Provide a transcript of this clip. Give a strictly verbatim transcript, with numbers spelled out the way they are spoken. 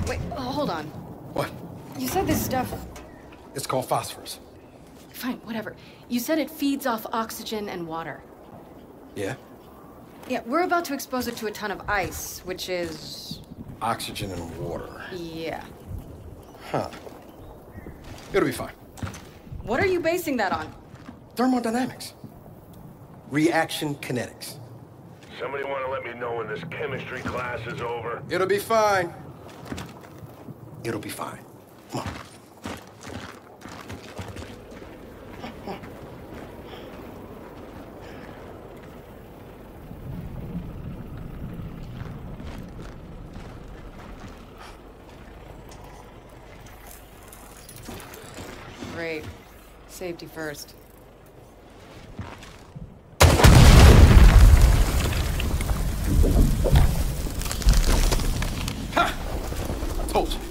Wait, oh, hold on. What? You said this stuff... It's called phosphorus. Fine, whatever. You said it feeds off oxygen and water. Yeah? Yeah, we're about to expose it to a ton of ice, which is... Oxygen and water. Yeah. Huh. It'll be fine. What are you basing that on? Thermodynamics. Reaction kinetics. Somebody want to let me know when this chemistry class is over? It'll be fine. It'll be fine. Come on. Great. Safety first. Ha! Told you.